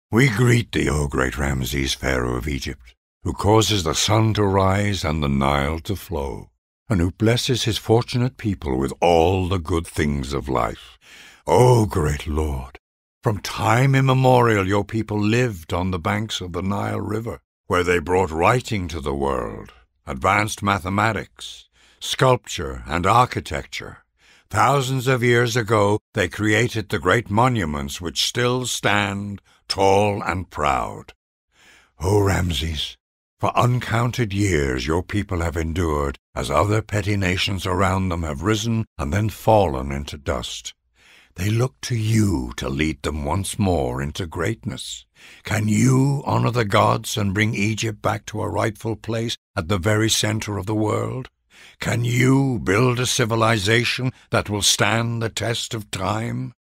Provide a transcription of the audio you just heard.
We greet thee, O great Ramses, Pharaoh of Egypt, who causes the sun to rise and the Nile to flow, and who blesses his fortunate people with all the good things of life. O great Lord, from time immemorial your people lived on the banks of the Nile River, where they brought writing to the world, advanced mathematics, sculpture, and architecture. Thousands of years ago they created the great monuments which still stand tall and proud. O Ramses, for uncounted years your people have endured as other petty nations around them have risen and then fallen into dust. They look to you to lead them once more into greatness. Can you honor the gods and bring Egypt back to a rightful place at the very center of the world? Can you build a civilization that will stand the test of time?